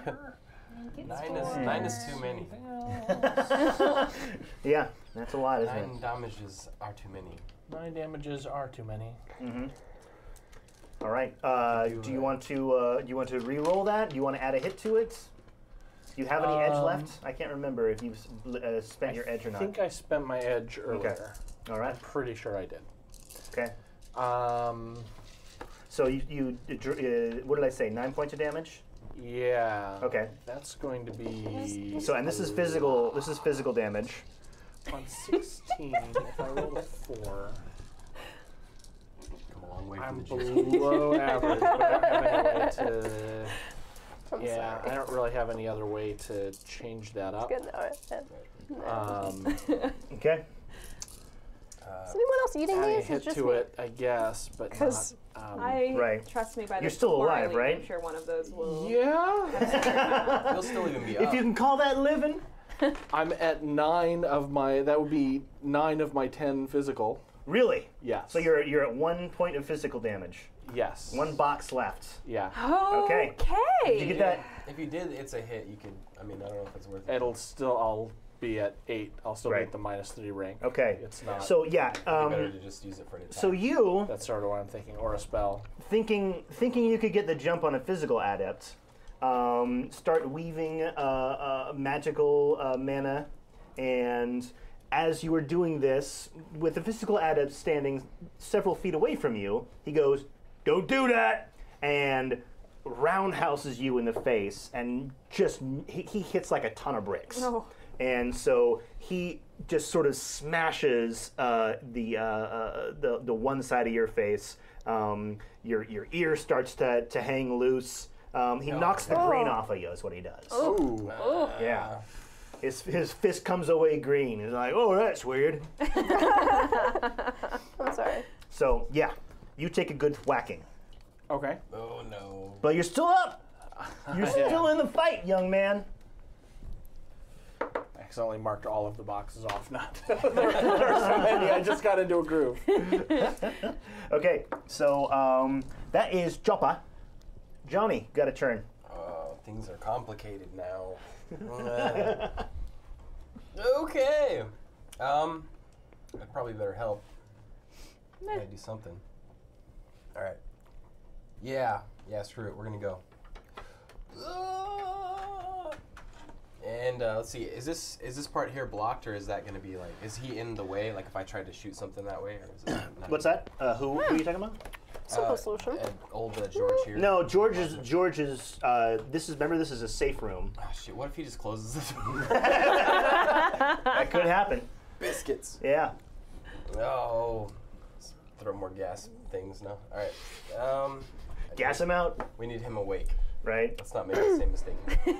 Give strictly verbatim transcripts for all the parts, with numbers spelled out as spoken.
Nine is, nine is too many. Yeah, that's a lot, isn't Nine it? damages are too many. Nine damages are too many. Mm-hmm. All right. Uh, do you want to uh, do you want to re-roll that? Do you want to add a hit to it? Do you have any edge Um, left? I can't remember if you've uh, spent your edge or I not. think I spent my edge earlier. All right. I'm pretty sure I did. Okay. Um, So you, you uh, what did I say? Nine points of damage. yeah. Okay. That's going to be. So and this is physical. This is physical damage. On sixteen, if I roll a four, Come a long way I'm from the juice. below average, but I don't have any way to. I'm Yeah, sorry. I don't really have any other way to change that up. Good. All right. then. Um, Okay. Uh, Is anyone else eating add a these? hit It's just to me. it, I guess, but not. Because Um, I Right. trust me by You're this still before I alive, leave. right? I'm sure one of those will. yeah. He'll still even be If up. you can call that living. I'm at nine of my. That would be nine of my ten physical. Really? Yes. So you're you're at one point of physical damage. Yes. One box left. Yeah. Okay. Okay. Did you get that? If you did, it's a hit. You could. I mean, I don't know if it's worth it. It'll still. I'll be at eight. I'll still Right. be at the minus three rank. Okay. It's not. So yeah. It'd be better Um, to just use it for an attack. so you that's sort of what I'm thinking, or a spell. thinking thinking you could get the jump on a physical adept, um, start weaving uh, uh, magical uh, mana, and as you are doing this, with the physical adept standing several feet away from you, he goes, "Don't do that!" and roundhouses you in the face, and just he, he hits like a ton of bricks. Oh. And so he just sort of smashes uh, the, uh, uh, the the one side of your face. Um, your your ear starts to, to hang loose. Um, he Oh. knocks the green Oh. off of you. Is what he does. Ooh. Yeah. His his fist comes away green. He's like, "Oh, that's weird." I'm sorry. So yeah, you take a good whacking, Okay. Oh no. but you're still up. You're still in the fight, young man. I accidentally marked all of the boxes off. Not there, there are so many. I just got into a groove. Okay, so um, that is Chopper. Johnny, got a turn. Oh, things are complicated now. Uh, okay. Um, I probably better help. Gotta do something. All right. Yeah. Yeah. Screw it. We're gonna go. Ah! And uh, let's see. Is this is this part here blocked, or is that gonna be like? Is he in the way? Like if I tried to shoot something that way, or is it not? What's that? Uh, who, who are you talking about? Simple Uh, solution. and old uh, George here. No, George is George is. Uh, this is remember this is a safe room. Oh, shit. What if he just closes this door? That could happen. Biscuits. Yeah. Oh. Let's throw more gas things now. All right. Um. I Gas think him out, We need him awake. right? Let's not make the same mistake.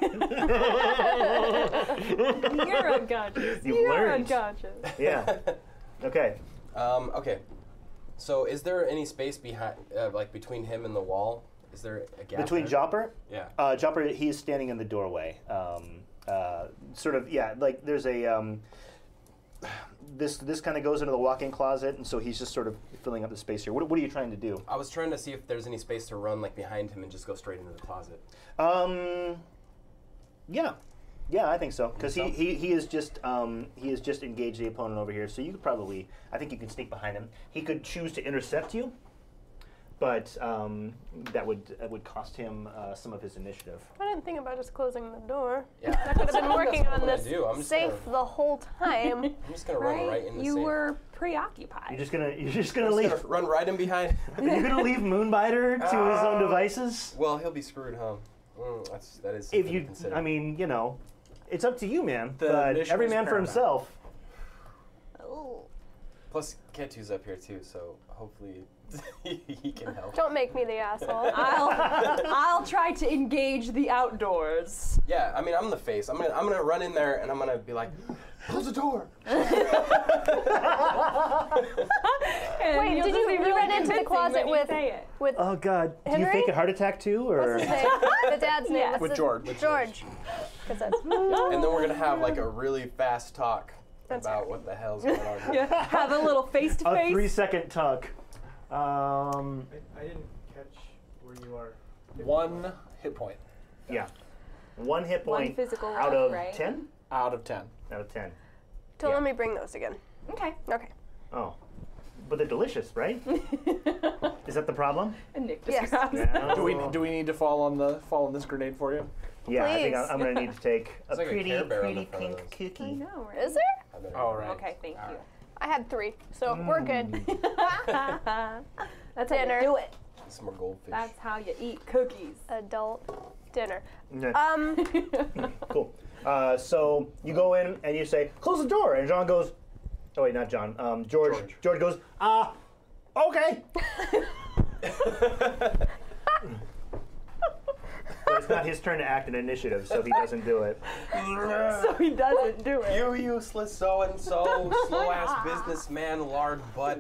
You're unconscious. You've You're learned. unconscious. Yeah. Okay. Um. Okay. So, is there any space behind, uh, like between him and the wall? Is there a gap Between there? Jopper, Yeah. uh, Jopper, he is standing in the doorway. Um, uh, sort of, yeah. Like there's a. Um, this this kind of goes into the walk-in closet, and so he's just sort of filling up the space here. What, what are you trying to do? I was trying to see if there's any space to run like behind him and just go straight into the closet. Um, yeah, yeah, I think so. Because he, So? he he is just um he has just engaged the opponent over here. So you could probably, I think you can sneak behind him. He could choose to intercept you, but um that would that would cost him uh, some of his initiative. I didn't think about just closing the door. Yeah. I could have been working That's on what I'm this gonna do. I'm just safe gonna- the whole time. I'm just gonna run right in the You safe. were preoccupied. You're just gonna you're just gonna I'm leave. just gonna run right in behind. You're gonna leave Moonbiter to his own devices. Well, he'll be screwed, huh? Mm, that's that is. If something to you, consider. I mean, you know, it's up to you, man. The but mission every is man for paramount. himself. Ooh. Plus, Ketu's up here too, so hopefully he can help. Don't make me the asshole. I'll I'll try to engage the outdoors. Yeah, I mean, I'm the face. I'm gonna I'm gonna run in there and I'm gonna be like, close the door. Wait, did you, you ran into the closet with with Oh God! Do you Henry? fake a heart attack too, or? what's his name? The dad's name. Yeah. What's With the- George. With George. 'Cause that's And then we're gonna have like a really fast talk That's about right. what the hell's going on here. Yeah, have a little face to A face. three-second talk. Um, I, I didn't catch where you are. One hit point. yeah. One hit One point physical out left, of right? ten? Out of ten. Out of ten. So Yeah. let me bring those again. Okay. Okay. Oh. But they're delicious, right? Is that the problem? And Nick Yes. describes. No. Do we do we need to fall on the fall on this grenade for you? Yeah, I think Please. I'm, I'm going to need to take a It's like a pretty, Care Bear on the pretty front of pink those. I cookie. know, right? Is there? I better- Oh right. Okay, thank you. I had three, so we're good. That's Dinner. how you do it. Some more goldfish. That's how you eat cookies. Adult dinner. Yeah. Um, Cool. Uh, so you go in and you say, close the door. And John goes, oh wait, not John. Um, George. George. George goes, ah, okay. But it's not his turn to act an initiative, so he doesn't do it. So he doesn't do it. You useless so-and-so, slow-ass businessman, lard butt.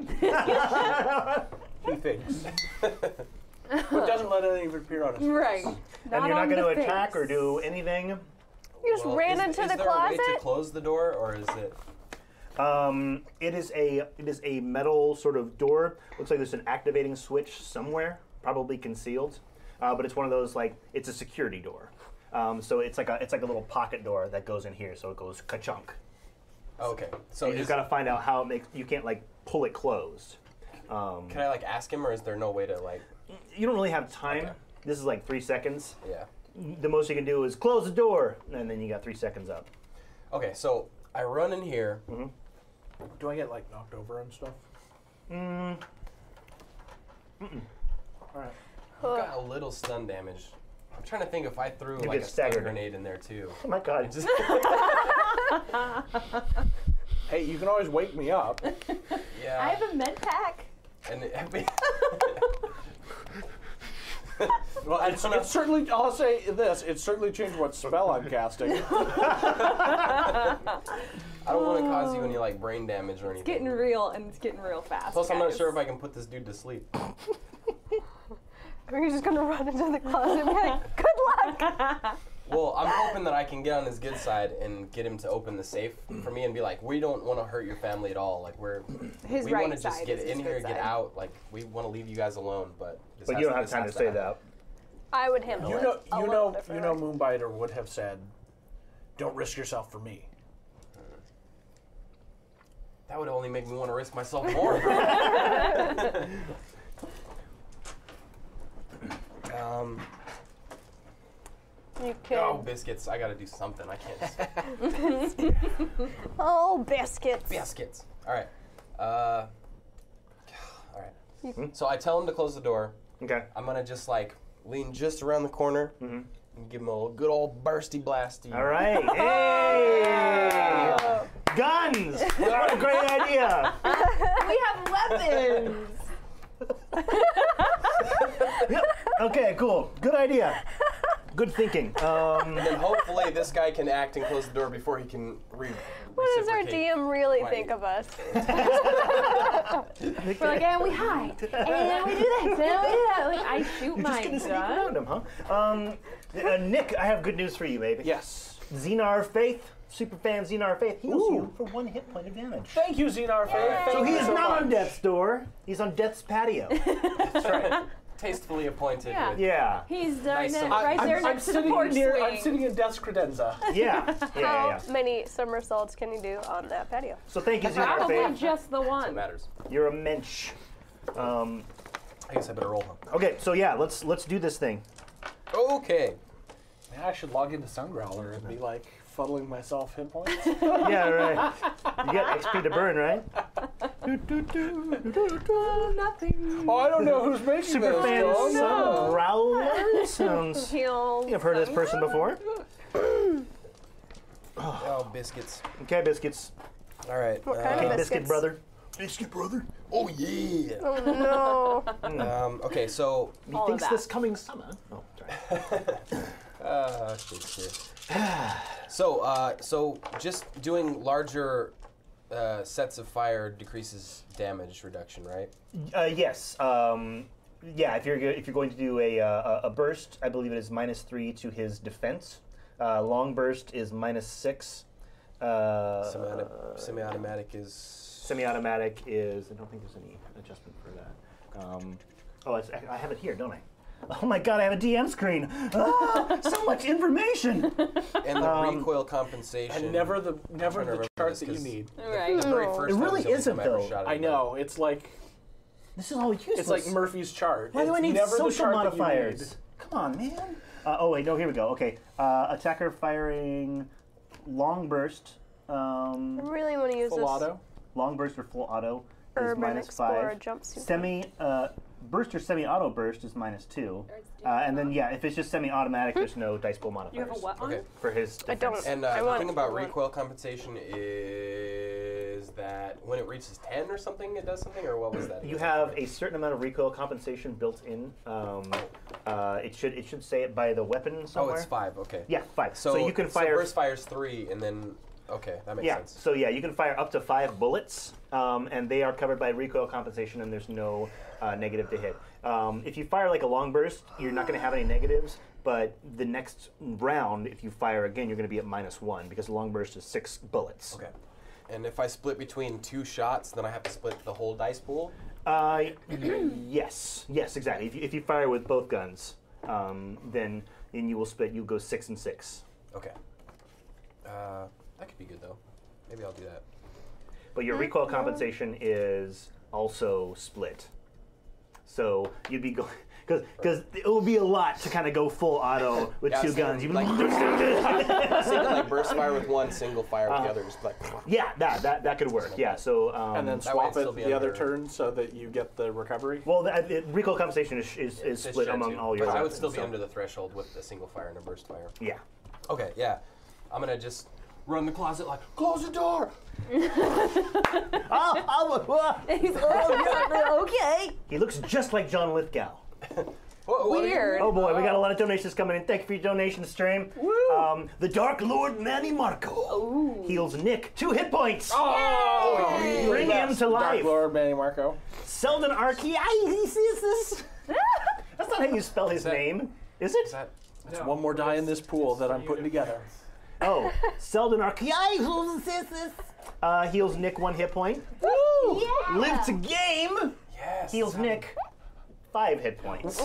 He thinks. But doesn't let anything appear on his face. Right. And you're not on going to the attack face. or do anything. you just Well, ran is, into is the there closet. a way to close the door, or is it... Um, it is a it is a metal sort of door. Looks like there's an activating switch somewhere, probably concealed. Uh, but it's one of those like it's a security door. Um, so it's like a it's like a little pocket door that goes in here. So it goes ka-chunk. Okay, so You is, just got to find out how it makes. You can't like pull it closed. Um, can I like ask him, or is there no way to like... you don't really have time. Okay. This is like three seconds. Yeah. The most you can do is close the door, and then you got three seconds up. Okay, so I run in here. Mm-hmm. Do I get like knocked over and stuff? Mm, All right. I've got a little stun damage. I'm trying to think if I threw You like get a stun staggered. grenade in there too. oh my God! Just, Hey, you can always wake me up. yeah. I have a med pack. And it, Well, I it's, don't know. it's certainly. I'll say this: it's certainly changed what spell I'm casting. I don't want to cause you any like brain damage or anything. It's getting real, and it's getting real fast. Plus, I'm not guys. sure if I can put this dude to sleep. Are you just gonna run into the closet and be like, "Good luck"? Well, I'm hoping that I can get on his good side and get him to open the safe for me and be like, we don't want to hurt your family at all. Like we're His we right want to just side get is in his here, good get side. out. Like we want to leave you guys alone, but this But has you don't to, have this time to has say happen. that. I would handle You it. know, a you little know, you differently. know. Moonbiter would have said, "Don't risk yourself for me." That would only make me want to risk myself more. um. You can. Oh, biscuits! I got to do something. I can't. Just, Oh, biscuits. biscuits. All right. Uh. All right. So I tell him to close the door. Okay. I'm gonna just like lean just around the corner and give him a little good old bursty blasty. All right. Hey! Guns! What a great idea! We have weapons. Yep. Okay, cool. Good idea. Good thinking. Um, And then hopefully this guy can act and close the door before he can re- What does our reciprocate. D M really Why? think of us? We're like, and we hide, and then we do this, and then we do that. Like, I shoot you're my just gonna sneak around gun. him, huh? Um, uh, Nick, I have good news for you, baby. Yes. Xenar Faith, superfan Xenar Faith, heals Ooh. you for one hit point of damage. Thank you, Xenar Faith. Thank So he you is so not much. on death's door. He's on death's patio. That's right. Tastefully appointed. Yeah. With, Yeah. He's Nice done it summer- right I'm, there I'm next to the sitting porch near. swing. I'm sitting in death's credenza. Yeah. Yeah, How yeah, yeah. many somersaults can you do on that patio? So thank you, Xenar Probably Faith. just the That's what one. matters. You're a mensch. Um, I guess I better roll. Huh? okay, so yeah, let's let's do this thing. Okay. Man, I should log into Sungrowler and be like fuddling myself hit points. Yeah, right. You got X P to burn, right? Nothing. Oh, I don't know who's making Super this. fan Oh, no. Sun Growler sounds. Heal. I've heard of this person before. Oh, biscuits. Okay, biscuits. All right. What uh, kind Okay, of biscuit biscuits? brother. Biscuit brother. Oh yeah. Oh no. Um, okay, so He All of thinks that. this coming summer. Oh, sorry. uh, Shakespeare. so uh, so just doing larger uh, sets of fire decreases damage reduction, right? Uh, yes. Um, yeah. If you're go- if you're going to do a uh, a burst, I believe it is minus three to his defense. Uh, long burst is minus six. Uh, Semi- semi-automatic is. Semi-automatic is. I don't think there's any adjustment for that. Um, oh, it's, I have it here, don't I? Oh my god, I have a D M screen. Ah, so much information. And the Um, recoil compensation. And never the never trying to the remember chart this, that you 'cause need. Right. The very No, first it time really was the only isn't, time I ever though. shot I anybody. know. It's like This is all useless. it's like Murphy's chart. Why do I It's need never the social chart that you modifiers? need. Come on, man. Uh, oh wait, no, here we go. Okay, uh, attacker firing long burst. Um, I really want to use Full this auto. long burst or full auto is Urban minus Explorer five. jumpsuit. Semi uh, burst or semi-auto burst is minus two. Uh, and then yeah, if it's just semi-automatic, there's no dice pool modifiers. You have a what on? Okay. For his I don't- defense. And I uh, the want- thing about I want- recoil compensation is that when it reaches ten or something, it does something, or what was that? You have a certain amount of recoil compensation built in. Um, uh, it should it should say it by the weapon Oh, somewhere. it's five. Okay. Yeah, five. So, So, you can fire. So burst fires three, and then okay, that makes yeah. sense. So yeah, you can fire up to five bullets, um, and they are covered by recoil compensation, and there's no uh, negative to hit. Um, if you fire like a long burst, you're not going to have any negatives. But the next round, if you fire again, you're going to be at minus one because a long burst is six bullets. Okay. And if I split between two shots, then I have to split the whole dice pool. Uh, yes, yes, exactly. If you, if you fire with both guns, um, then then you will split. You go six and six. Okay. Uh, that could be good though. Maybe I'll do that. But your recoil compensation is also split. So you'd be going because because it will be a lot to kind of go full auto with Yeah, two so guns. You'd be like- like, Single, like burst fire with one, single fire with the other. Just like yeah, that that that could work. Yeah. So um, And then That way swap it'd still it be the other under- turn so that you get the recovery. well, the, the recoil compensation is is, is it's split shared among too, all your. But I would weapons, still be so- under the threshold with a single fire and a burst fire. Yeah. Okay, yeah. I'm gonna just run the closet like, close the door. Oh, oh, oh, Okay. he looks just like John Lithgow. Whoa, what are you- Weird. Oh boy, we got a lot of donations coming in. Thank you for your donation stream. Um, the Dark Lord Manny Marco heals Nick two hit points. Oh, Bring him to life. Dark Lord Manny Marco. Selden Archiesis. That's not how you spell his that- name, is it? Is that? It's one more die in this pool that I'm putting together. Oh, Selden Archiesis uh, heals Nick one hit point. Yeah. Live to game Yes. heals Nick five hit points.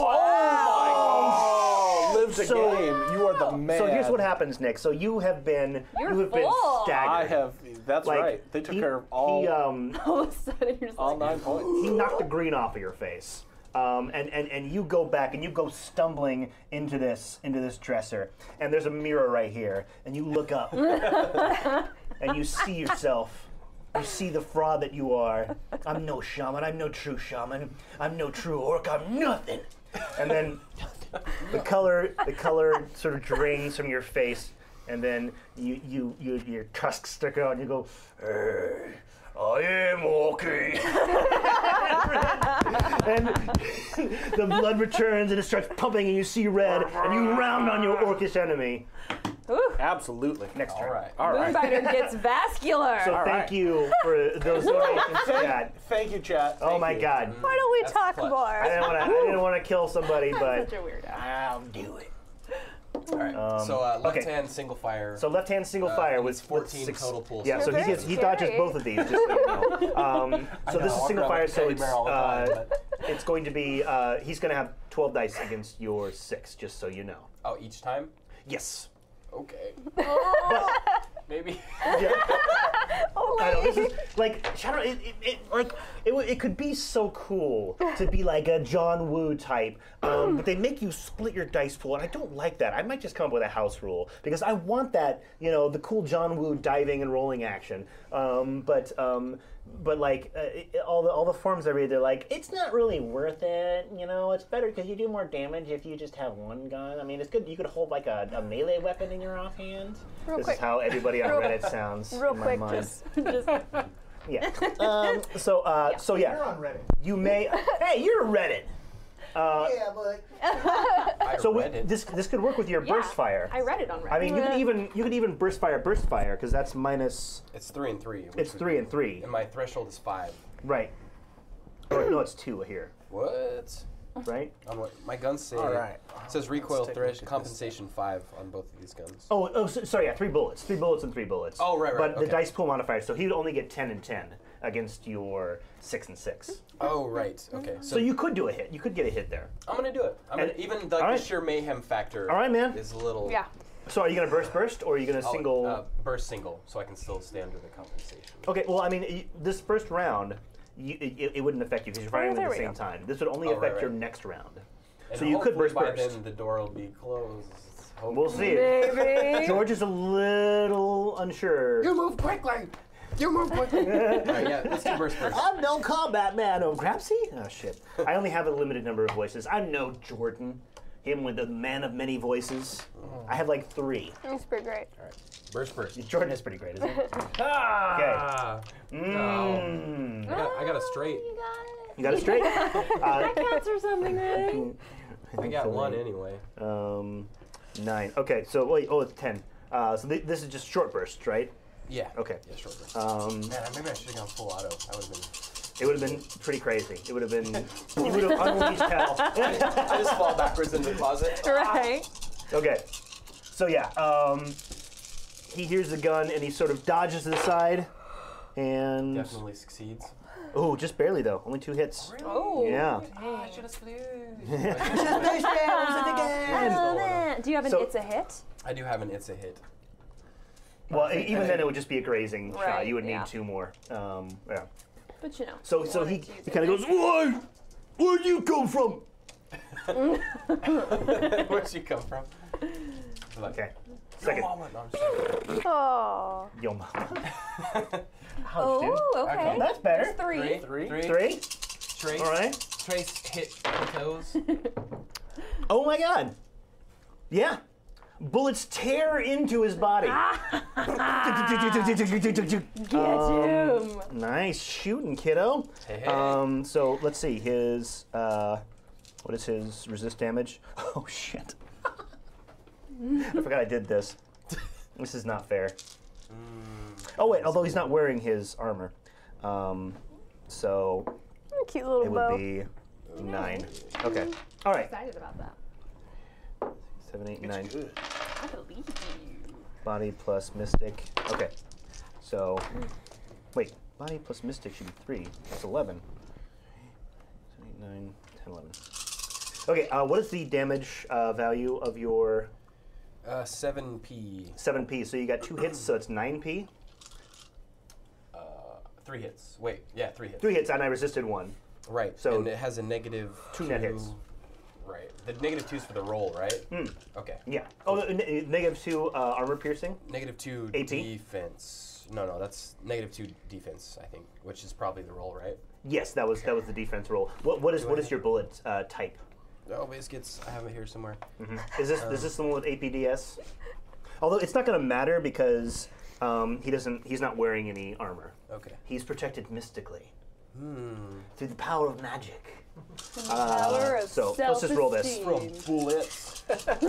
Oh, live the So- game. You are the man. So here's what happens, Nick. So you have been You're you have been full. staggered. I have. That's Like, right. They took he, care of all He, um, All of a sudden, you're just all like, nine points. he knocked the green off of your face. Um, and, and, and you go back and you go stumbling into this into this dresser, and there's a mirror right here, and you look up and you see yourself. You see the fraud that you are. I'm no shaman. I'm no true shaman. I'm no true orc. I'm nothing. And then the color the color sort of drains from your face, and then you you, you your tusks stick out, and you go, "Hey, I am walking." And the blood returns and it starts pumping and you see red and you round on your orcish enemy. Absolutely. Next turn. All right. All right. Moonbiter gets vascular. So All thank right. you for those donations, Chad. Thank you, chat. Oh Thank my you. God. Why don't we That's talk clutch. more? I didn't want to. I didn't want to kill somebody, but Such a weirdo. I'll do it. All right. Um, so uh, left okay. hand single fire. So left hand single Uh, fire and with it's fourteen with six, total pulls. Yeah, so You're he gets he very dodges scary. both of these. Just so you know. Um, so I this know, is I single walk fire. around So with it's Teddy Bear all the time, uh, but- it's going to be. Uh, he's going to have twelve dice against your six. Just so you know. Oh, each time? Yes. Okay. But, Maybe. yeah. Oh, I know, wait. this is like Shadow. It, it, it like it, w- it could be so cool to be like a John Woo type, um, but they make you split your dice pool, and I don't like that. I might just come up with a house rule because I want that, you know, the cool John Woo diving and rolling action. Um, but um, but like uh, it, all the all the forums I read, they're like, it's not really worth it. You know, it's better because you do more damage if you just have one gun. I mean, it's good. You could hold like a, a melee weapon in your offhand. Real this quick. is how everybody on Real- Reddit sounds. Real in my quick, mind. just Just Yeah. Um, so, uh, so yeah. You're on Reddit. You may. Hey, you're Reddit. Uh, Yeah, but I so read we, it. this this could work with your Yeah, burst fire. I read it on Reddit. I mean, you could even you could even burst fire, burst fire, because that's minus. It's three and three. which It's would three be- and three. And my threshold is five. Right. Or, no, it's two here. What? Right. On what? My guns say. All right. It says recoil Let's take a look thresh at this. compensation five on both of these guns. Oh, oh, so, sorry. Yeah, three bullets. Three bullets and three bullets. Oh, right, right, But the okay. dice pool modifier, so he would only get ten and ten. against your six and six. Oh, right. Okay. So, so you could do a hit. You could get a hit there. I'm gonna do it. I'm And- gonna, even the, all right. the sheer mayhem factor. All right, man. Is a little. Yeah. So are you going to burst burst, or are you going to I'll, single? uh, burst single, so I can still stay under the compensation. Okay, well, I mean, y- this first round, you, it, it wouldn't affect you because you're firing them there at the we same go. time. This would only Oh, affect right, your right. next round. And So you could hopefully burst by burst. then the door will be closed. Hopefully. We'll see. Maybe. George is a little unsure. You move quickly. You move quickly. All right, yeah, let's do burst burst. I'm no combat man, oh Grapsy. Oh shit! I only have a limited number of voices. I'm no Jordan, him with the man of many voices. I have like three. That's pretty great. All right, burst burst. Jordan is pretty great, isn't he? Ah. Mm. I got, I got a straight. You got it. You got it straight. That counts for something, right? I got one anyway. Um, nine. Okay, so wait. Oh, it's ten. Uh, so th- this is just short bursts, right? Yeah. Okay. Yeah, short burst. Um, Man, maybe I should have gone full auto. That would have been. it would have been pretty crazy. It would have been. You would have unleashed hell. I just fall backwards in the closet. Right. Okay. So yeah, um, he hears the gun and he sort of dodges to the side, and Definitely succeeds. oh, just barely though. Only two hits. Oh. Yeah. Oh, I should have flew. Uh, Do you have an So- it's a hit? I do have an it's a hit. Well, e- even then it would just be a grazing shot. Right, You would need yeah. two more. Um, yeah. But you know. So so he, wanted to use he it. kind of goes, "Why? Where'd you come from?" Where'd you come from? Like, Okay. Your Second. mama. No, I'm just kidding. Oh. Yo, mama. Ouch, Oh, dude. okay. Okay. That's better. That's three. Three. Three. Three. Trace. All right. Trace hit the toes. Oh my God. Yeah. Bullets tear into his body. Get him. Nice shooting, kiddo. Hey, hey. Um, so let's see. His uh, what is his resist damage? Oh shit! I forgot I did this. This is not fair. Oh wait, although he's not wearing his armor, um, so Cute little it bow. would be nine. Okay. All right. Excited about that. Seven, eight, nine. Good. I believe you. Body plus mystic. Okay. So wait, body plus mystic should be three. That's eleven. Seven, eight, nine, ten, eleven. Okay. Uh, what is the damage uh, value of your Uh, seven P. seven P? So you got two hits, so it's nine P. Uh, three hits. Wait, yeah, three hits. Three hits, and I resisted one. Right. So- and it has a negative Two net hits. Right. The negative two's for the roll, right? Hmm. Okay. Yeah. Oh, n- negative two uh, armor piercing. Negative two A P? defense. No, no, that's negative two defense, I think, which is probably the roll, right? Yes, that was that was the defense roll. What what is Do what I- is your bullet uh, type? Oh, biscuits. I have it here somewhere. Is this is this the one with A P D S? Although it's not going to matter because um, he doesn't. He's not wearing any armor. Okay. He's protected mystically Hmm. through the power of magic. Power of so let's just roll this. self-esteem. Bullets.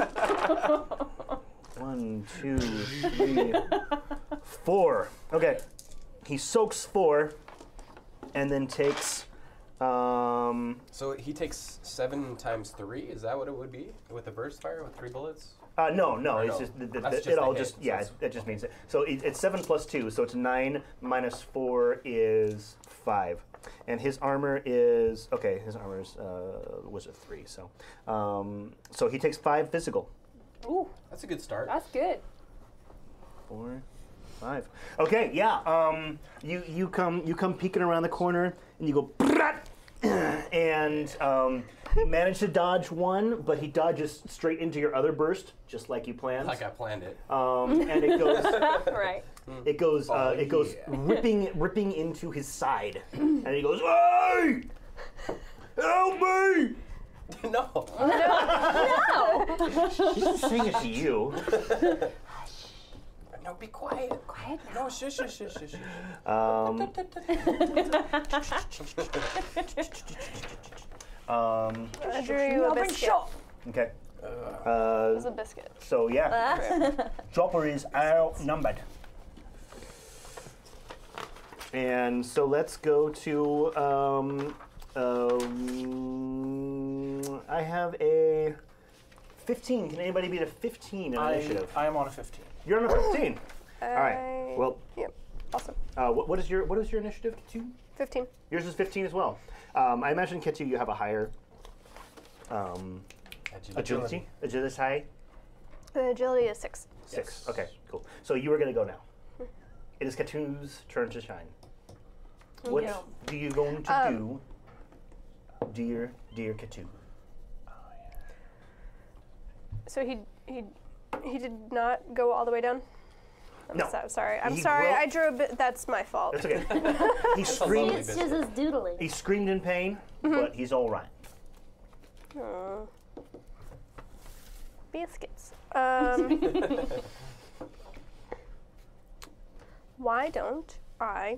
One, two, three, four. Okay. He soaks four, and then takes. Um, So he takes seven times three. Is that what it would be with a burst fire with three bullets? uh, no, no, Or it's no? just, the, the, That's the- just it a all hit, just so yeah. it's- It just means it. So it, it's seven plus two, so it's nine minus four is five, and his armor is okay. His armor is uh, was a three, so um, so he takes five physical. Ooh, That's a good start. that's good. Four, five. Okay, yeah. Um, you you come you come peeking around the corner and you go, "Brat!" and um, you manage to dodge one, but he dodges straight into your other burst, just like you planned. Like I planned it. Um, and it goes Right. it goes uh, Oh, it goes yeah. ripping ripping into his side, and he goes, "Hey, help me!" No. He's saying it to you. No, be quiet. Quiet. No, shush, shush, shush, shush. shush. Um, um, I drew you a biscuit. okay. Uh, It's a biscuit. so yeah, Chopper is outnumbered. And so let's go to. Um, um, I have a fifteen. Can anybody beat a fifteen in I, initiative? I am on a fifteen. You're on a fifteen. All right. I- Well, Yep. Awesome. Uh, what, what is your what is your initiative? Two. Fifteen. Yours is fifteen as well. Um, I imagine Ketu, you have a higher um, agility. Agility high. The agility is six. Six. Yes. Okay, cool. So you are going to go now. It is Ketu's turn to shine. What Yeah. do you going to Um, do, dear dear Ketu? So he he he did not go all the way down. I'm No. so, sorry. I'm He sorry. gro- I drew a bit. That's my fault. That's okay. he lovely screamed. It's just his doodling. He screamed in pain, but he's all right. Aw. Biscuits. Um, why don't I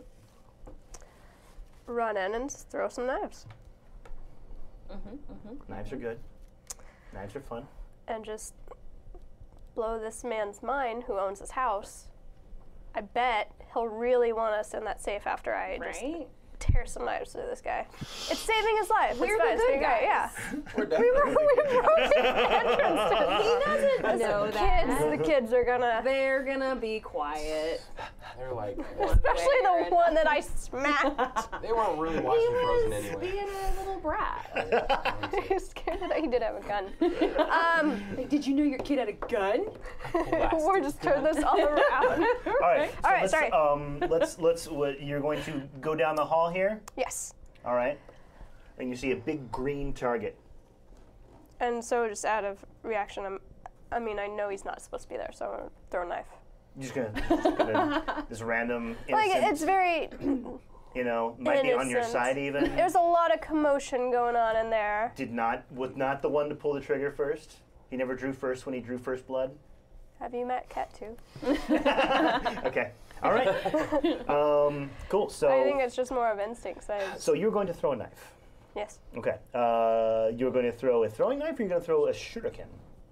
run in and s- throw some knives Knives are good. Knives are fun. and just blow this man's mind who owns his house? I bet he'll really want us in that safe after I just Right? tear some knives through this guy. It's saving his life. We're it's the fine. It's good being great. guys. Yeah. We're We definitely were we good guys. broke the entrance to He doesn't know the that. kids. The kids are gonna, They're gonna be quiet. They're like, especially the Wearing- one that I smacked. they weren't really He watching Frozen was anyway. being a little brat. He's scared that he did have a gun. Um, Like, did you know your kid had a gun? we're just turn this all around. All right. So All right, let's, sorry. Um, let's let's. What, you're going to go down the hall here. Yes. All right. And you see a big green target. And so just out of reaction, I'm, I mean, I know he's not supposed to be there, so I'm gonna throw a knife. You're just gonna, just gonna this random Like innocent, it's very. you know, might be on your innocent. side even. There's a lot of commotion going on in there. Did not was not the one to pull the trigger first. He never drew first when he drew first blood. Have you met Cat too? Okay. All right. Um, cool. So I think it's just more of instincts. I just, so you're going to throw a knife. yes. Okay. Uh, you're going to throw a throwing knife, or you're going to throw a shuriken.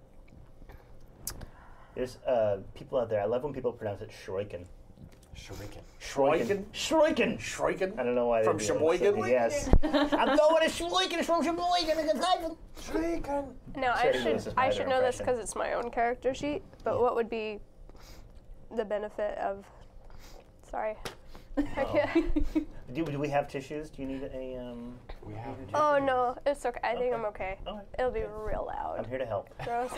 There's uh, people out there. I love when people pronounce it shuriken. Shuriken. Shuriken. Shuriken. Shuriken? I don't know why. From they do that. Sheboygan? Yes. I'm throwing a shuriken from Sheboygan. It's a knife. Shuriken. No, I Sorry to do should this as my I other should know this impression. because it's my own character sheet. But what would be the benefit of? Sorry. I can't. Do, do we have tissues? Do you need a? Um, We have Oh no, it's okay. I think I'm okay. all right. It'll be real I'm loud. here to help. Gross.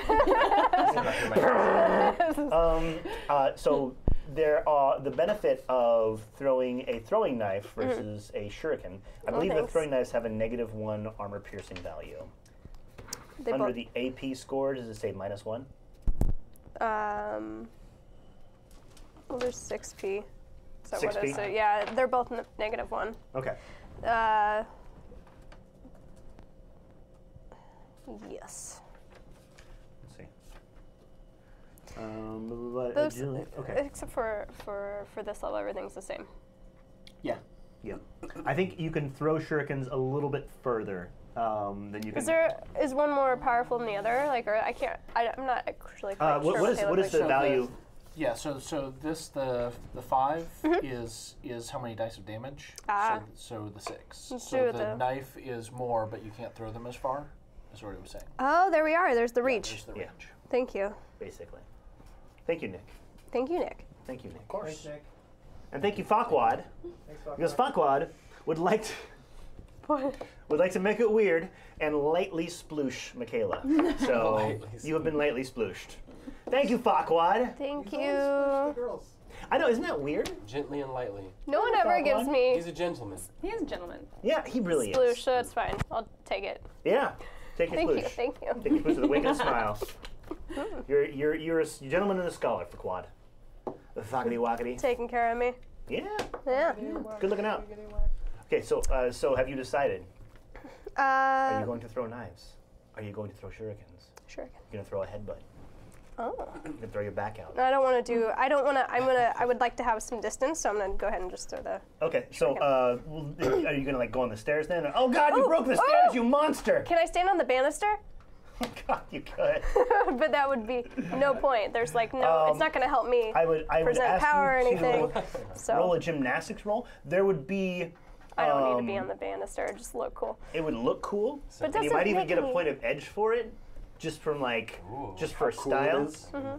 Um, uh, so there are the benefit of throwing a throwing knife versus a shuriken. I believe that thanks. throwing knives have a negative one armor piercing value. They Under both, the A P score, does it say minus one? um. Well, there's six P. So six what P? is it? Yeah, they're both n- negative one. Okay. Uh. Yes. Let's see. Um, blah, blah, blah, Those, agility. Okay. Except for for for this level, everything's the same. Yeah. Yeah. I think you can throw shurikens a little bit further um, than you can. Is there is one more powerful than the other? Like, or I can't. I, I'm not actually quite Uh, what, sure what is they what look is like. the value? Yeah, so so this the the five is is how many dice of damage? Ah. So, so the six. Let's so do the the- knife is more, but you can't throw them as far. Is what it was saying. Oh, there we are. There's the reach. There's the Yeah. range. Thank you. Basically. Thank you, Nick. Thank you, Nick. Thank you, Nick. Of course. And thank you, Farquad. Because Farquad would like to would like to make it weird and lightly sploosh Makayla. So Lightly you have been lightly splooshed. Thank you, Farquad. Thank you. Girls. I know, isn't that weird? Gently and lightly. No one ever gives me He's a gentleman. He is a gentleman. Yeah, he really sploosh, is. so it's fine. I'll take it. Yeah. Take your Thank sploosh. you. Thank you. Take your sploosh with a wink and a smile. You're you're you're a s- gentleman and a scholar, Farquad. The foggity woggity. Taking care of me. Yeah. Yeah. Good looking out. Okay, so uh, so have you decided? Are you Uh. going to throw knives? Are you going to throw shurikens? Sure. You're going to throw a headbutt. Oh. You're going to throw your back out. I don't want to do. I don't want to. I'm gonna. I would like to have some distance, so I'm gonna go ahead and just throw the. Okay, so uh, well, are you going to like go on the stairs then? Oh God, you Oh, broke the oh! stairs, you monster! Can I stand on the banister? God, you could. But that would be no point. There's like no. Um, it's not gonna help me I would. I would present ask power or you anything. to So roll a gymnastics roll. There would be. I don't need to be um, on the banister. Just look cool. It would look cool, But and you doesn't might even make get a me- point of edge for it, just from like, Ooh, just for Cool it style. is. Mm-hmm.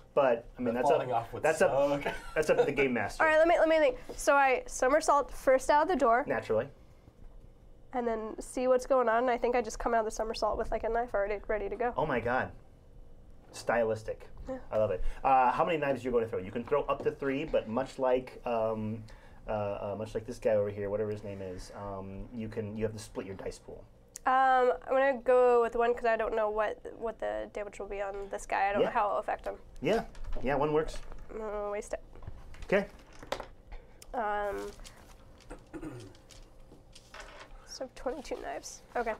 but I mean The that's falling up. off would That's up. suck. That's up to the game master. All right, let me let me think. So I somersault first out of the door, Naturally. and then see what's going on. And I think I just come out of the somersault with like a knife already ready to go. Oh my god. Stylistic. I love it. Uh, how many knives are you going to throw? You can throw up to three, but much like um, uh, uh, much like this guy over here, whatever his name is, um, you can you have to split your dice pool. Um, I'm gonna go with one because I don't know what what the damage will be on this guy. I don't Yeah. know how it'll affect him. Yeah. Yeah. One works. I'm gonna waste it. Okay. Um, so twenty-two knives. Okay.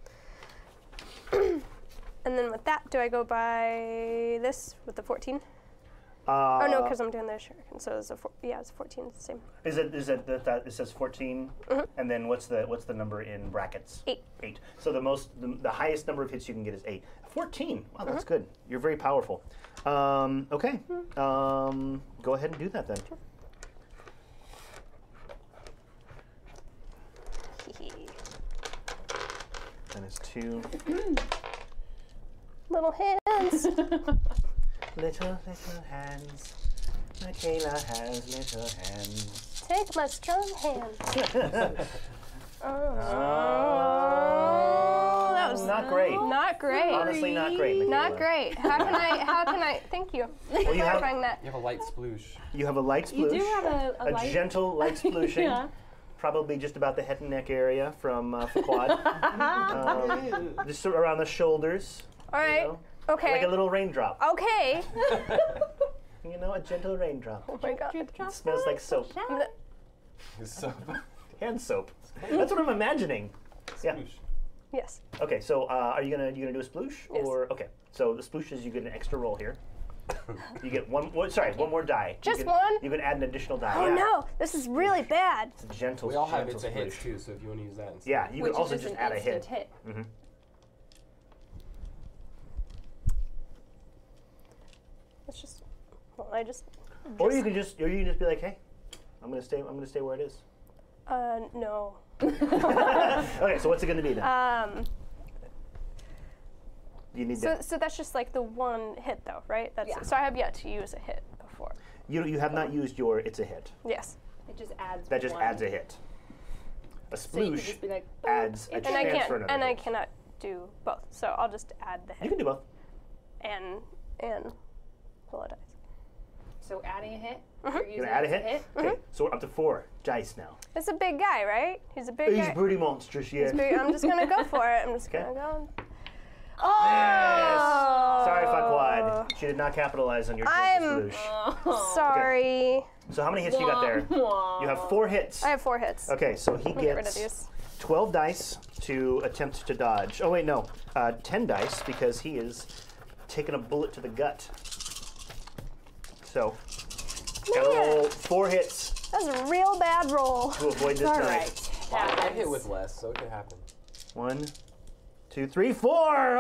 And then with that, do I go by this with the fourteen? Uh, oh no, because I'm doing the shuriken. So it's a four, yeah, it's fourteen. It's the same. Is it is it that, that it says fourteen, Mhm. and then what's the what's the number in brackets? Eight. Eight. So the most the, the highest number of hits you can get is eight. Fourteen. Wow, that's good. You're very powerful. Um, okay. Um, go ahead and do that then. That is two. Little hands. Little little hands. Makayla has little hands. Take my strong hand. Oh, that was Not great. not great. Honestly, not great. Makayla. Not great. How can I? How can I? Thank you. you have- clarifying that. You have a light sploosh. You have a light sploosh. You do have a, a, a light. gentle light splushing. Yeah. Probably just about the head and neck area from uh, Fuquad. um, just sort of around the shoulders. All right. You know? Okay. Like a little raindrop. Okay. You know, a gentle raindrop. Oh my god. It smells like soap. I'm gonna- So, Hand soap. That's what I'm imagining. Yeah. sploosh. Yes. Okay, so uh, are you gonna you gonna do a sploosh Yes. or okay? So the sploosh is you get an extra roll here. You get one. one sorry, one more die. You Just can- one? You can add an additional die. Oh yeah. no, this is really bad. It's a gentle. We all have gentle it's a hits sploosh. too, so if you want to use that instead. Yeah, you Which can also is just an add a hit. instant hit. Mm-hmm. Let's just. Well, I just. Or you can just, or you can just be like, hey, I'm gonna stay. I'm gonna stay where it is. Uh, no. Okay, so what's it gonna be then? Um. you need So, to. so that's just like the one hit, though, right? That's Yeah. So I have yet to use a hit before. You you have not used your. It's a hit. Yes. It just adds. That just one. adds a hit. A So you could sploosh just be like, adds a And I chance can't. for another And I hit. cannot do both. So I'll just add the You hit can do both. and and roll a dice. So adding a hit. Mhm. You're You using gonna add a it as hit? Okay, so we're up to four dice now. It's a big guy, right? He's a big He's guy. pretty monstrous, yeah. He's big. I'm just gonna go for it. I'm just Okay. gonna go. Yes. Sorry, Oh. Fuckwad. She did not capitalize on your I'm- gentle sploosh. Sorry. So how many hits you got there? You have four hits. I have four hits. Okay, so he Let me get rid of gets these. twelve dice to attempt to dodge. Oh wait, no, uh, ten dice because he is taking a bullet to the gut. So, gotta Man. roll four hits That was a real bad roll. to avoid this All knife. right. Well, I That hit is- with less, so it could happen. One, two, three, four.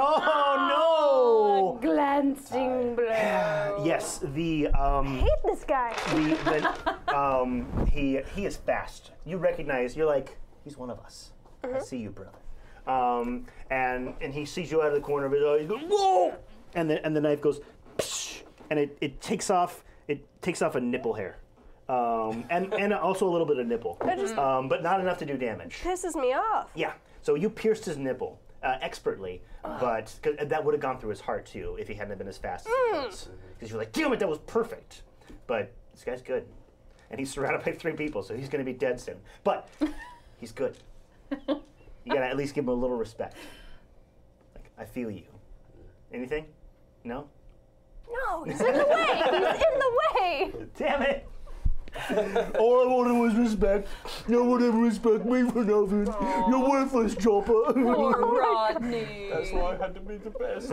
Oh glancing blow. no! Yes, the um, I hate this guy. the, the um, he he is fast. You recognize. You're like, he's one of us. I see you, brother. Um, and and he sees you out of the corner of his eye. He goes, whoa! And the and the knife goes, psh, and it, it takes off it takes off a nipple hair, um, and and also a little bit of nipple, um, but not enough to do damage. Pisses me off. Yeah. So you pierced his nipple uh, expertly, but 'cause that would have gone through his heart too if he hadn't been as fast as he was. Because you're like, damn it, that was perfect. But this guy's good, and he's surrounded by three people, so he's going to be dead soon. But he's good. You gotta at least give him a little respect. Like, I feel you. Anything? No? No, he's in the way. He's in the way. Damn it! All I wanted was respect. No one ever respect me for nothing. You're worthless, Chopper. Poor Rodney. That's why I had to be the best.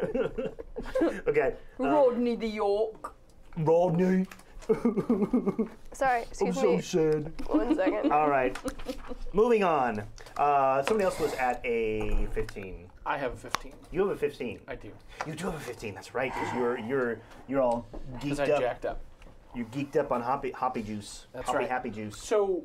Okay. uh, Rodney the York. Rodney. Sorry, I'm excuse so me. sad. One second. All right. Moving on. Uh, somebody else was at a fifteen. I have a fifteen. You have a fifteen. I do. You do have a fifteen. That's right, because you're you're you're all Because geeked I up. jacked up. You're geeked up on hoppy hoppy juice. That's hoppy right. happy juice. So,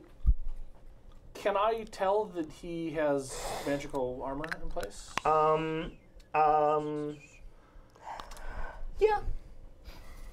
can I tell that he has magical armor in place? Um. Um. Yeah.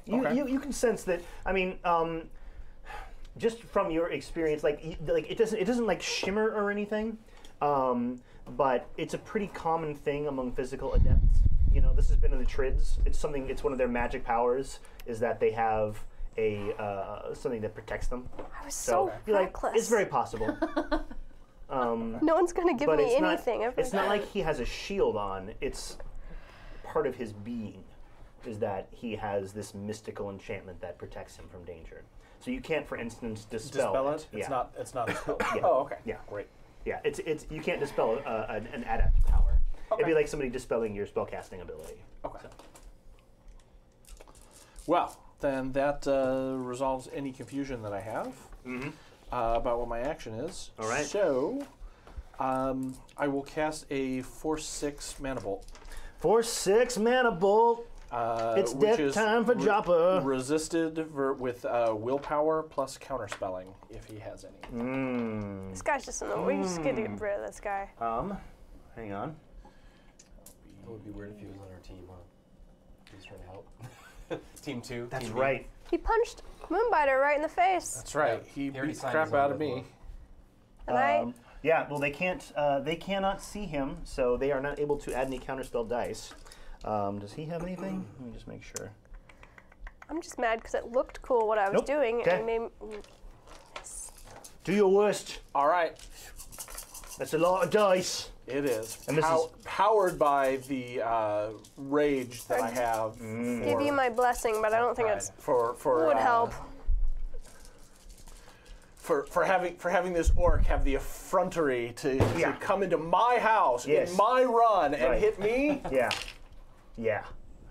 You, Okay. you you can sense that. I mean, um, just from your experience, like y- like it doesn't it doesn't like shimmer or anything, um, but it's a pretty common thing among physical adepts. You know, this has been in the trids. It's something. It's one of their magic powers is that they have a uh, something that protects them. I was So so you're like, reckless. it's very possible. um, No one's gonna give but me it's anything. not. ever. It's not like he has a shield on. It's part of his being, is that he has this mystical enchantment that protects him from danger. So you can't, for instance, dispel, Dispel it? Yeah. It's not. It's not a spell. Yeah. Oh, okay. Yeah. Great. Yeah, it's it's you can't dispel uh, an, an adept power. It'd be Okay. like somebody dispelling your spellcasting ability. Okay. Well, then that uh, resolves any confusion that I have Mm-hmm. uh, about what my action is. All right. So, um, I will cast a Force Six Mana Bolt. For six mana bolt, Uh, it's which death is time for re- Joppa. Resisted ver- with uh, willpower plus counterspelling, if he has any. Mm. This guy's just in the way. We just get to get rid of this guy. Um, hang on. It would be weird if he was on our team, huh? He was trying to help. team two. That's team B. right. He punched Moonbiter right in the face, That's right. Yeah, He he already beat the signed crap his own out of red me. one. and I. Um, yeah, well, they can't. Uh, they cannot see him, so they are not able to add any counterspell dice. Um, does he have anything? Let me just make sure. I'm just mad because it looked cool what I was Nope. doing, Okay. and it made. Do your worst. All right. That's a lot of dice. It is. And this Pow- is- powered by the uh, rage that I have Mm. Give you my blessing, but I don't think Pride. it's for for would uh, help. for for having for having this orc have the effrontery to, Yeah. to come into my house Yes. in my run and Right. hit me. Yeah. Yeah.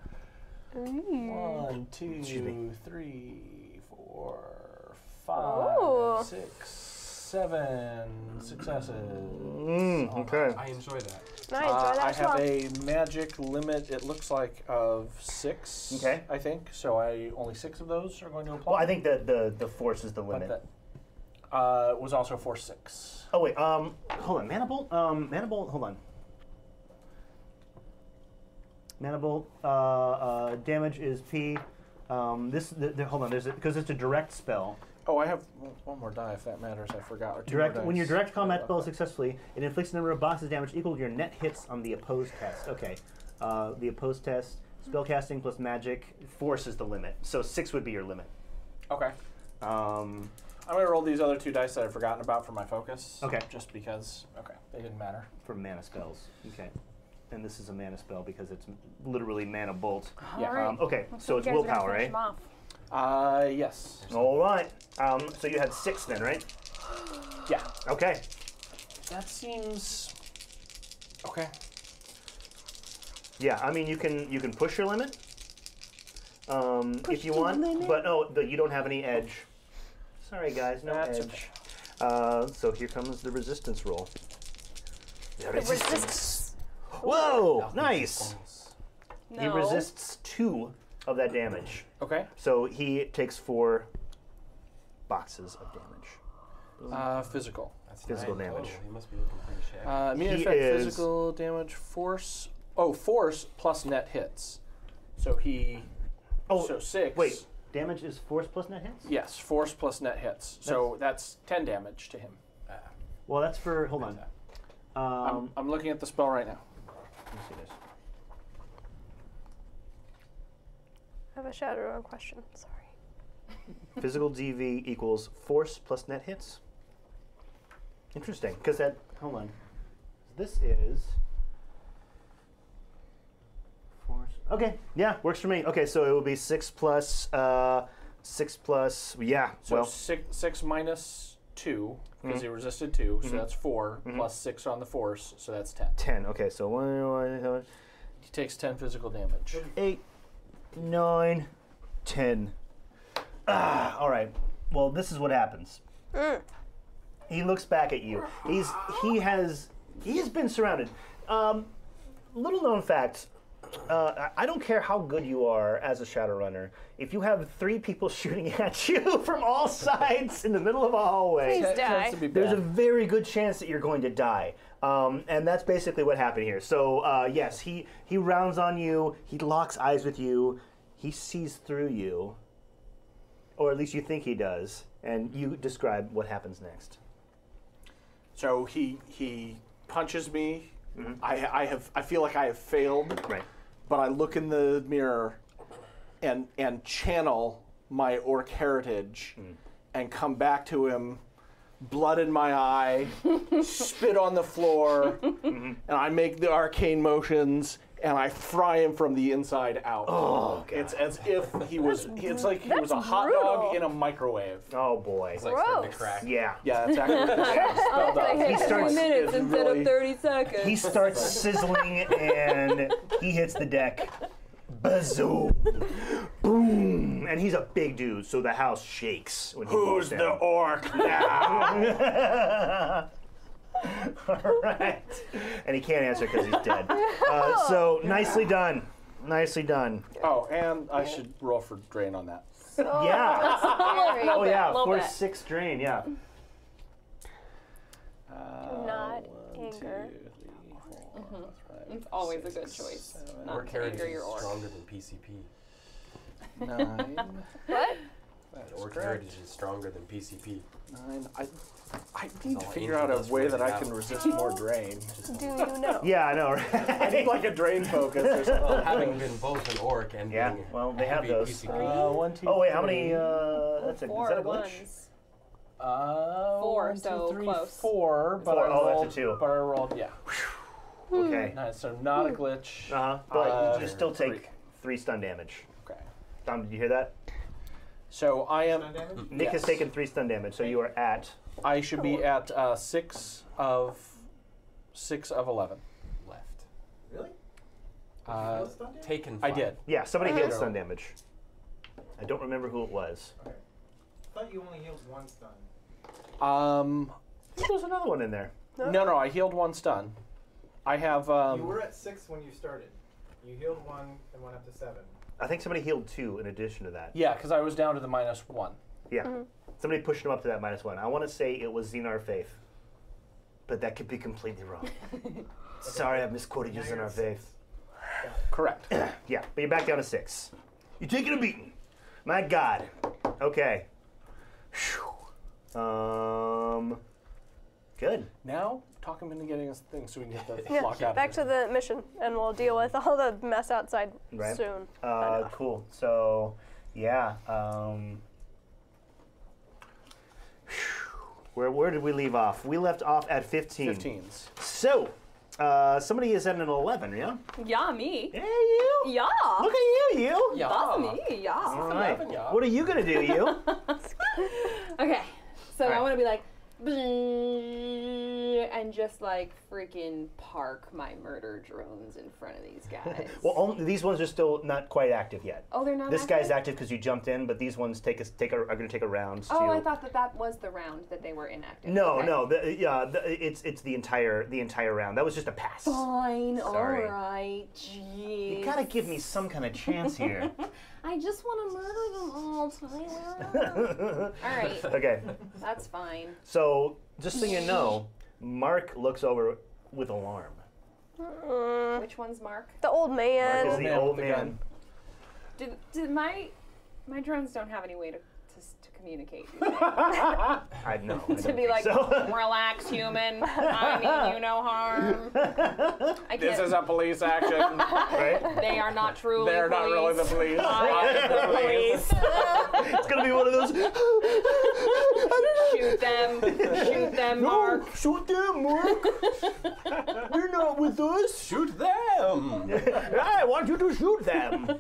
One, Excuse two, me. three, four, Ooh. five, six, seven successes. Mm, okay. I enjoy that. And I enjoy Uh, that I as have well. a magic limit. It looks like of six. Okay. I think so. I only six of those are going to apply. Well, I think that the the force is the but limit. that uh, was also for six. Oh wait, um, hold on, mana bolt. Um, mana bolt. Hold on. Mana bolt. Uh, uh, damage is P. Um, this. The, the, hold on. There's because it's a direct spell. Oh, I have one more die if that matters. I forgot. Or two Direct. more When your dice. direct combat spell Okay. successfully, it inflicts a number of boxes damage equal to your net hits on the opposed test. Okay. Uh, the opposed test. Spellcasting plus magic. Force is the limit. So six would be your limit. Okay. Um, I'm gonna roll these other two dice that I've forgotten about for my focus. Okay. Just because. Okay, they didn't matter. for mana spells. Okay. And this is a mana spell because it's literally mana bolt. Yeah. Alright. Um, okay, Looks so like it's you guys are gonna willpower, finish right? him off. Uh, yes. All right. Um, so you had six then, right? Yeah. Okay. That seems okay. Yeah, I mean you can you can push your limit um, if you the want, limit. but oh, the, you don't have any edge. Sorry guys, no That's edge. okay. Uh, so here comes the resistance roll. The resistance. Whoa! Nothing Nice. falls. He resists two of that damage. Okay. So he takes four boxes of damage. Uh, physical. That's Physical nine damage. total. He must be looking pretty shabby. Uh, immediate He effect, is- physical damage, force. Oh, force plus net hits. So he. Oh, so six. Wait, damage is force plus net hits? Yes, force plus net hits. So that's ten damage to him. Ah, Well, that's for, hold on. okay. Um, I'm, I'm looking at the spell right now. let me see this. I have a Shadowrun question. Sorry. Physical D V equals force plus net hits. Interesting, because that, hold on. This is force. Okay, yeah, works for me. Okay, so it will be six plus, uh, six plus, yeah, So well, six, six minus two, because Mhm. he resisted two, so Mhm. that's 4 Mhm. plus six on the force, so that's ten. ten. Okay, so one, one, one, He takes ten physical damage. eight, nine, ten. Ah, all right. Well, this is what happens. Mm. He looks back at you. He's he has he has been surrounded. Um, little known fact. Uh, I I don't care how good you are as a Shadowrunner. If you have three people shooting at you from all sides in the middle of a hallway, Please That tends die. to be there's a bad. very good chance that you're going to die. Um, and that's basically what happened here. So uh, yes, he he rounds on you. He locks eyes with you. he sees through you, or at least you think he does, and you describe what happens next. So he he punches me. Mm-hmm. I I have I feel like I have failed. Right. But I look in the mirror, and and channel my orc heritage, mm. and come back to him, blood in my eye, spit on the floor, mm-hmm. and I make the arcane motions. And I fry him from the inside out. Oh, God. It's as if he was. It's like he was a hot brutal. dog in a microwave. Oh boy. It's like starting Gross. to crack. Yeah. Yeah, that's actually what it's spelled out. He starts. minutes It's instead really- of thirty seconds. He starts sizzling, and he hits the deck. Bazoom! Boom! And he's a big dude, so the house shakes when he Who's goes the down. orc now? All right. And he can't answer because he's dead. Uh, so nicely done. Nicely done. Oh, and I should roll for drain on that. Yeah. Scary. Oh yeah. little For bit. six drain. Yeah. Uh, Not one, anger. two, three, four, five, It's always a six, good choice. seven, Not Orc to heritage anger your is orc. stronger than P C P. nine. What? That's Orc correct. heritage is stronger than P C P. Nine. I, I need to all figure Angel out a does way for that it I out. can resist more drain. Do you know? Yeah, I know, I need right? like a drain focus or something. Well, having been both an orc and Yeah, being well, they a have heavy those. P C P. Uh, one, two, Oh wait, how many? three. Uh, that's a, is Four that a glitch? ones. Uh, Four, one, two, so three, close. Four, but Four, I oh, that's a rolled, two. But I rolled, yeah. Okay. Nice, so not a glitch. Uh huh. But Uh, you still take three. three stun damage. Okay. Tom, did you hear that? So I am. Stun damage? Nick has Yes. taken three stun damage, so you are at. I should be at uh, six of six of eleven. left. Really? Uh, Heal stun damage? Taken. I five. did. Yeah, somebody healed Uh-huh. stun damage. I don't remember who it was. Okay. I thought you only healed one stun. Um, I think there was another one in there. no, no, I healed one stun. I have. Um, you were at six when you started. You healed one and went up to seven. I think somebody healed two in addition to that. Yeah, because I was down to the minus one. Yeah. Somebody pushed him up to that minus one. I want to say it was Xenar Faith. But that could be completely wrong. Sorry, I misquoted you, Now you're Xenar at Faith. Correct. Yeah, but you're back down to six. You're taking a beating. My God. Okay. Whew. Um. Good. Now, talk him into getting us things so we can get the Yeah, flock out back of to here. the mission, and we'll deal with all the mess outside Right. soon. Uh, cool. So, yeah. Um, where where did we leave off? We left off at fifteen. fifteens. So, uh, somebody is at an eleven, yeah? Yeah, me. Hey, you. Yeah. Look at you, you. Yeah. That's me. Yeah. All right. eleven, yeah. What are you gonna do, you? Okay, so Alright. I want to be like, and just like freaking park my murder drones in front of these guys. Well, only, these ones are still not quite active yet. oh, they're not. This active? guy's active because you jumped in, but these ones take us take a, are going to take a round. Oh, to, I thought that that was the round that they were inactive. No, Okay. no, the, yeah, the, it's it's the entire the entire round. That was just a pass. Fine. Sorry. All right. Jeez. You gotta give me some kind of chance here. I just want to murder them all, Tyler. all right. Okay, That's fine. so just so you know, Mark looks over with alarm. Mm, Which one's Mark? the old Mark man. is Old the man old with the man. gun. Did did my my drones don't have any way to to, to communicate? I know. I to don't be think like, so. relax, human. I mean you no harm. I This can't- is a police action. right? They are not truly. They're not really the police. I am the police. It's gonna be one of those. Shoot them. Shoot them, Mark. No, shoot them, Mark. They're not with us. Shoot them! I want you to shoot them.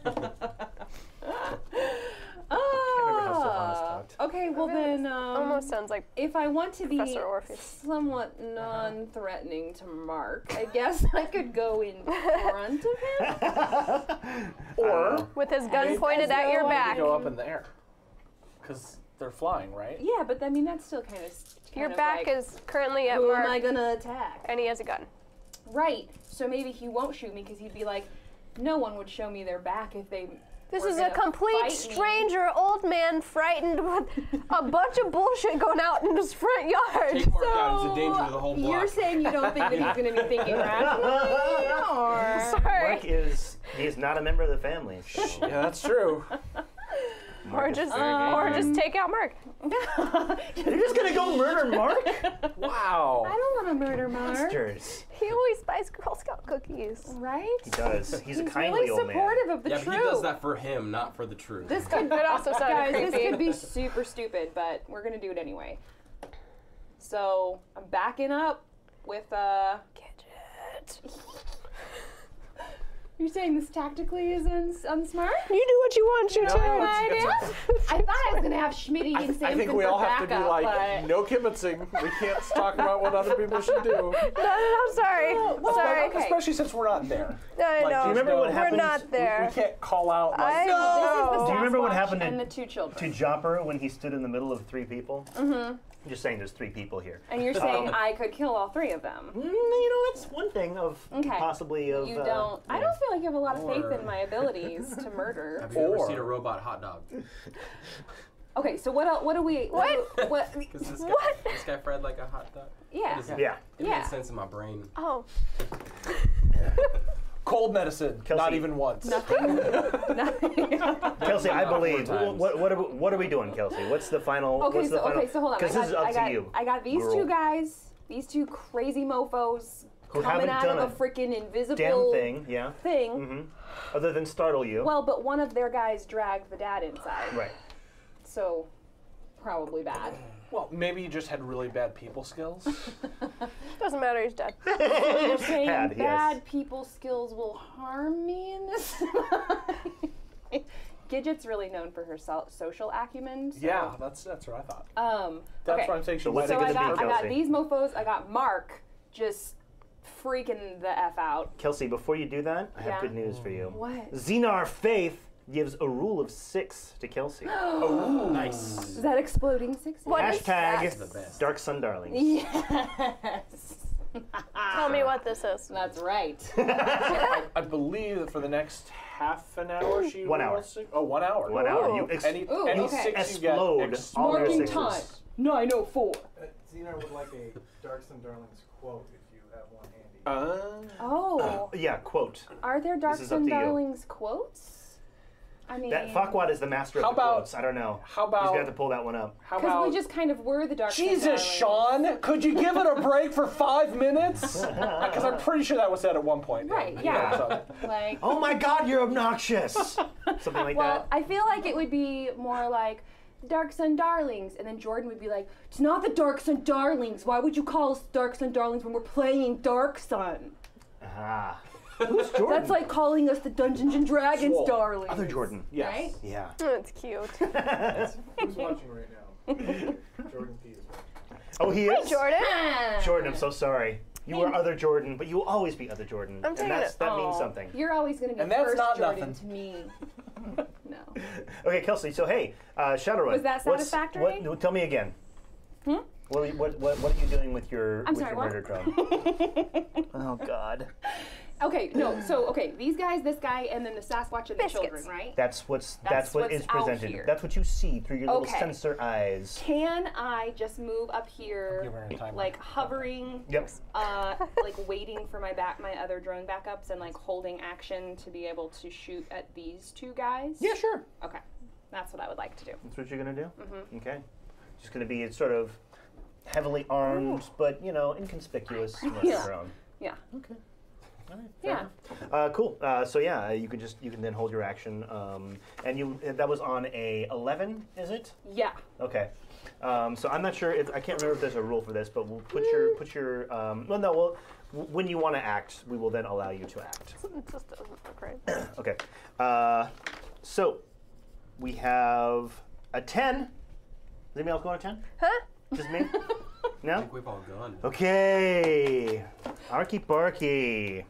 remember how Sylvanas Ah. talked. Okay, well then, um, Almost sounds like if I want to be Professor Orpheus. somewhat non-threatening to Mark, I guess I could go in front of him. Or with his gun pointed at your though- back. go up in the air. Because they're flying, right? Yeah, but I mean that's still kind of. Your back like, is currently at Who Mark, am I gonna attack? and he has a gun. Right. So maybe he won't shoot me because he'd be like, no one would show me their back if they This We're is a gonna complete fight me. stranger, old man, frightened with a bunch of bullshit going out in his front yard. Take Mark out. He's a danger to the whole block. You're saying you don't think that he's going to be thinking rationally? Or... Sorry. Mark is, he is not a member of the family. Yeah, that's true. Or just, or just take out Mark. You're just gonna go murder Mark? Wow. I don't want to murder Mark. Monsters. He always buys Girl Scout cookies. Right? He does. He's, a He's kindly really old man. supportive of the Yeah, but truth. he does that for him, not for the truth. This could But also sounded Guys, this creepy. could be super stupid, but we're going to do it anyway. So, I'm backing up with, uh... Gadget. You're saying this tactically is uns- unsmart? You do what you want, you No, do. it's- it's I thought I was going to have Schmitty and Samson I think we for all have to backup, be like, but... no kibitzing. We can't talk about what other people should do. No, no, no, sorry. well, sorry. okay. Especially since we're not there. I Like, know. do you remember what We're happened? not there. We can't call out I like, know. This is the Do you remember what Sasquatch happened and to- the two children. To Jopper when he stood in the middle of three people? Mm-hmm. I'm just saying there's three people here. And you're saying I could kill all three of them. Mm, you know, that's one thing of Okay. possibly of. You uh, don't... I yeah. don't feel like you have a lot of faith Or- in my abilities to murder. Have you ever Or- seen a robot hot dog? Okay, so what el- what do we... What? What? Because this guy, What? this guy Fred like a hot dog. Yeah. What is it? Yeah. It Yeah. made sense in my brain. Oh. cold medicine. Kelsey. Not even once. Nothing. Nothing. Kelsey, I Not four believe. times. What, what, are we, what are we doing, Kelsey? What's the final? Okay, what's so the final, okay, so hold on. I Because got, this is up I got, to you. I got these girl. two guys, these two crazy mofos Who coming haven't out done of a a freaking invisible Damn thing, yeah. thing. Mm-hmm. Other than startle you. Well, but one of their guys dragged the dad inside, right. so probably bad. Well, maybe you just had really bad people skills. Doesn't matter, he's dead. You're saying Had, bad yes. people skills will harm me in this? Gidget's really known for her so- social acumen. So, Yeah, that's that's what I thought. Um, That's okay. what I'm saying. She So what's might it So have I gonna been be, got, I perfect. got Kelsey? these mofos. I got Mark just freaking the F out. Kelsey, before you do that, I have Yeah. good news for you. What? Xenar Faith gives a rule of six to Kelsey. Oh, Nice. Is that exploding six? What is Hashtag That's the best. Dark Sun Darlings. Yes. Tell me what this is. That's right. I, I believe that for the next half an hour she One will hour. Six, oh, one hour. One hour. You Ooh. ex- Any, Ooh, any okay. six you get explode ex- all your Marking sixes. time. nine oh four. Uh, Xenar would like a Darks and Darlings quote if you have one handy. Uh, Oh. Yeah, quote. Are there Darks is up and to you. Darlings quotes? I mean, That Farquaad is the master of How the about- quotes. I don't know. how He's gonna have to about pull that one up. how because about we just kind of were the Darks and Jesus, Darlings. Sean? Could you give it a break for five minutes? Because I'm pretty sure that was said at one point. Right, in the yeah. episode. Like, Oh my God, you're obnoxious. Something like well, that. I feel like it would be more like Darks and Darlings, and then Jordan would be like, "It's not the Darks and Darlings. Why would you call us Darks and Darlings when we're playing Dark Sun? Ah. Who's Jordan? That's like calling us the Dungeons and Dragons Swole. Darlings." Other Jordan. Yes. Right? Yeah. That's cute. Who's watching right now? Jordan P is watching. Oh, he is? Jordan? Jordan, I'm so sorry. You were other Jordan, but you will always be other Jordan. I'm and taking that's, it. that means Aw, something. You're always going to be And that's first not Jordan nothing. to me. No. Okay, Kelsey, so hey, uh, Shadowrun. Was that what's- satisfactory? What, no, tell me again. Hmm? What, are you- what, what, what are you doing with your, I'm with sorry, your what? murder drum? Oh, God. Okay, no, so, okay, these guys, this guy, and then the Sasquatch and the Biscuits. children, right? That's what's that's, That's what what's is out presented. here. That's what you see through your little Okay. sensor eyes. Can I just move up here, Give her a timer. like hovering, Yep. uh, like waiting for my back, my other drone backups, and like holding action to be able to shoot at these two guys? Yeah, sure. Okay, that's what I would like to do. That's what you're gonna do. Mm-hmm. Okay. Just gonna be sort of heavily armed, but you know, inconspicuous murder Yeah. drone. Yeah. Okay. All right. fair Yeah. enough. Uh, cool. Uh, so yeah, you can just you can then hold your action, um, and you that was on a eleven, is it? Yeah. Okay. Um, so I'm not sure if I can't remember if there's a rule for this, but we'll put your put your um, well no well w- when you want to act, we will then allow you to act. It just doesn't look right. Okay. Uh, so we have a ten. Does anybody else go on a ten? Huh? Just me? I No? think we've all gone. Okay. Arky Barky.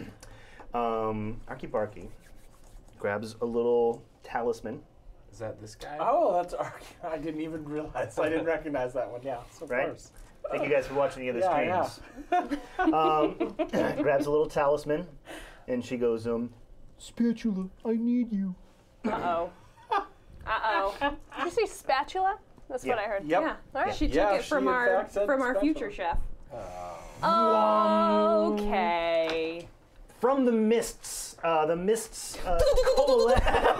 um, Arky Barky grabs a little talisman, Is that this guy? Oh, that's Ark. I didn't even realize. I didn't recognize that one. Yeah, so of Right? course. Thank you guys for watching the other Yeah, streams. um, grabs a little talisman, and she goes, um, Spatula, I need you. Uh-oh. Uh-oh. Did you say spatula? That's Yeah. what I heard. Yep. Yeah. All right. She took Yeah, it from she in our fact said from our special. future chef. Oh. Okay. From the mists, uh, the mists uh, coalesce.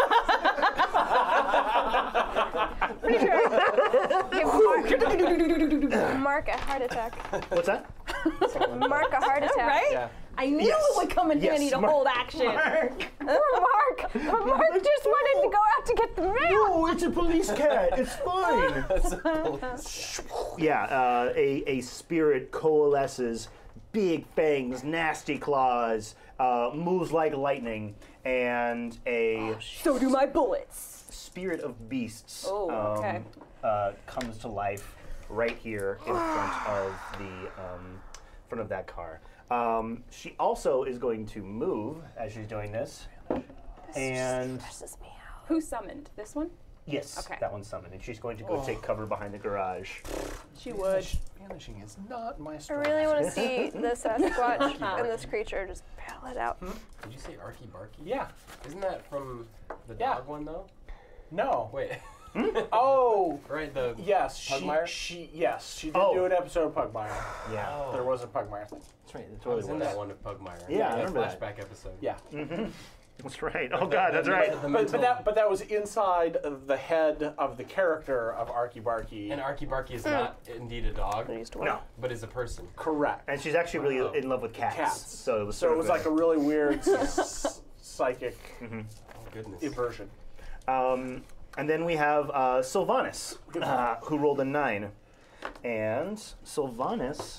Pretty sure. Give Mark, Mark a heart attack. What's that? Mark a heart attack. Right? Yeah. I knew Yes. it would come in Yes, handy to Mark- hold action. Mark. Mark just wanted to go out to get the mail. No, it's a police cat. It's fine. Yeah, uh, a, a spirit coalesces, big fangs, nasty claws, uh, moves like lightning, and a So do my bullets. spirit of beasts Oh, okay. uh, comes to life right here in front of the um, front of that car. Um, she also is going to move as she's doing this, and Stresses me out. Who summoned this one? yes, Okay. that one's summoned, and she's going to go take cover behind the garage. She would. Vanishing is not my I strength. really want to see this Sasquatch and this creature just battle it out. Did you say Arky Barky? Yeah. Isn't that from the Yeah. dog one though? No. Wait. Oh. Right. The Yes. She, Pugmire? she. Yes. She did Oh. do an episode of Pugmire. Yeah, Oh. There was a Pugmire thing. that's right. That's I what was it in was. that one of Pugmire. Yeah, I that remember that. flashback episode. Yeah. That's right. Oh God, that's right. The But, mental- but that but that was inside of the head of the character of Arky Barky. And Arky Barky is not indeed a dog, I used to win. No, but is a person. Correct. and she's actually really Wow. in love with cats. Cats. So it was So sort it was of like a really weird s- psychic Oh goodness. inversion. Um, and then we have uh, Sylvanas, uh, who rolled a nine, and Sylvanas.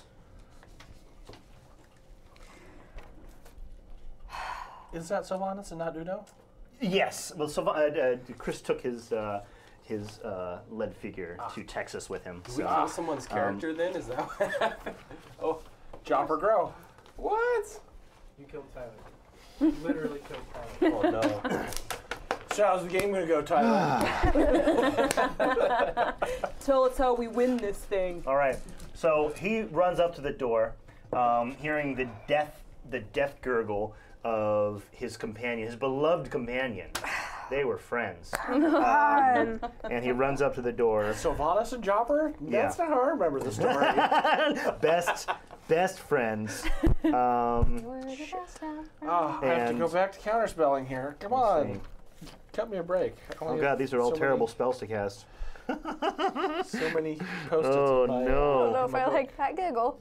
Is that Sylvanas and not Udo? Yes, well, Sylva- uh, uh, Chris took his uh, his uh, lead figure to Texas with him. Did we So. kill someone's character then? Is that what happened? Oh, Jumper Grow. What? You killed Tyler. You literally killed Tyler. Oh no. So how's the game gonna go, Tyler? Tell us how we win this thing. All right, so he runs up to the door, um, hearing the death the death gurgle of his companion, his beloved companion. They were friends. Um, and he runs up to the door. Sylvanas and Jumper? That's Yeah. not how I remember the story. best best friends. Um, Oh, I have to And- go back to counterspelling here. Come on. Cut me a break. I oh only God, have these are all so terrible Many, spells to cast. so many post-its. Oh in my, I don't know no! if I like that giggle.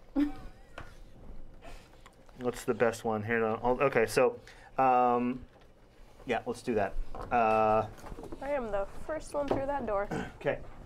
What's the best one here? No. oh, Okay, so um, yeah, let's do that. Uh, I am the first one through that door. okay.